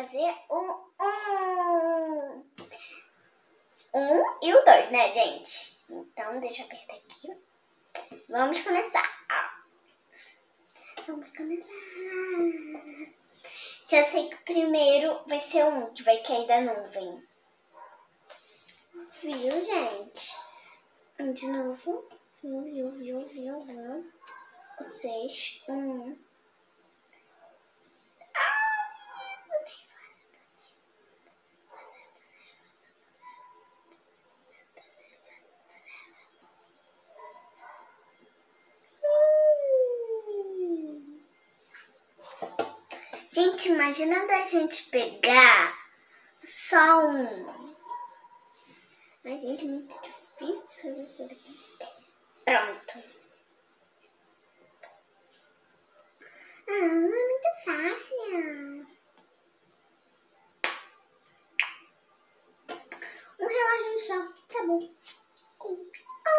fazer o 1 e o 2, né, gente? Então, deixa eu apertar aqui. Vamos começar. Vamos começar. Já sei que o primeiro vai ser o 1, que vai cair da nuvem. Viu, gente? De novo. Viu. O 6, 1. Gente, imagina da gente pegar só um. Mas, gente, é muito difícil fazer isso daqui. Pronto. Não é muito fácil. Um reloginho só, tá bom. 1, 2,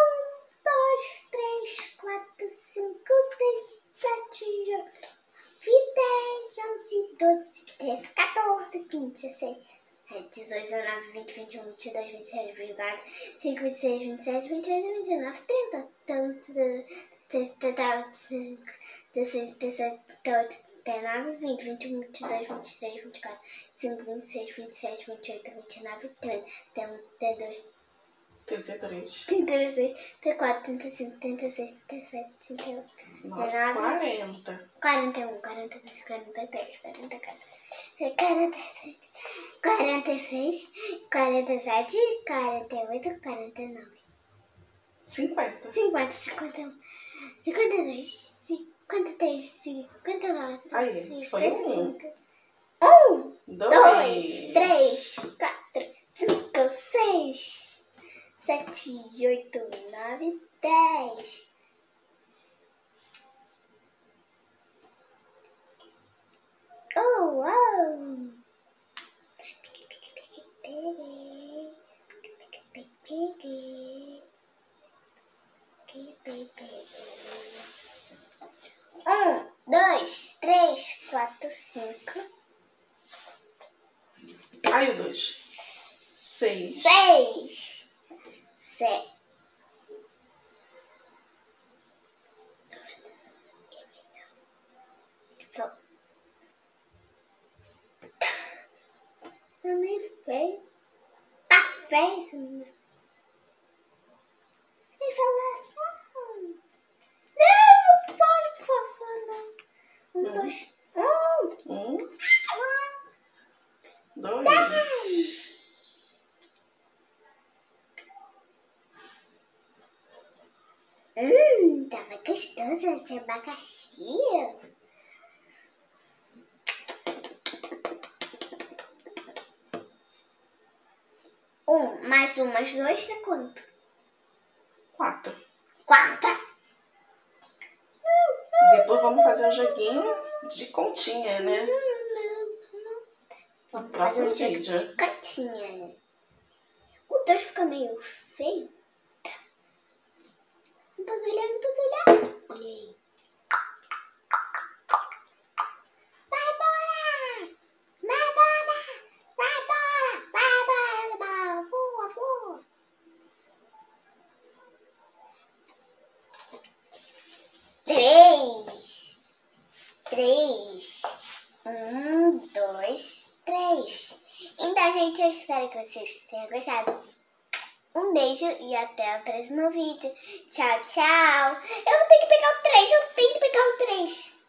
3, 4, 5, 6, 7, 8, 10, 11, 12, 13, 14, 15, 16, 18, 19, 20, 21, 22, 23, 24, 25, 26, 27, 28, 29, 30, 16, 17, 18, 19, 20, 21, 22, 23, 24, 25, 26, 27, 28, 29, 30, 32, 33, 34, 35, 36, 37, 38, 39, 40, 41, 42, 43, 44, 46, 46, 47, 48, 49, 50, 50, 51, 52, 53, 59, aí, foi 55. 1, 2, 2, 3, 4, 5, 6, 7, 8, 9, 10. Oh! Um, 2, 3, 4, 5. Aí o 2. 6. 6. 7. Também feio. Tá feio esse número. Ele falou assim. Não pode, por favor, não. 2. 2. 10. Tava gostoso esse abacaxi. Mais 1 mais 2 dá quanto? 4. 4. Depois vamos fazer um joguinho de continha, né? Não. Vamos Próximo fazer um vídeo. jogo de cantinha. O 2 fica meio feio. Não posso olhar. Olhei. Voa. 3. 1, 2, 3. Então, gente, eu espero que vocês tenham gostado. Um beijo e até o próximo vídeo. Tchau, tchau. Eu tenho que pegar o 3.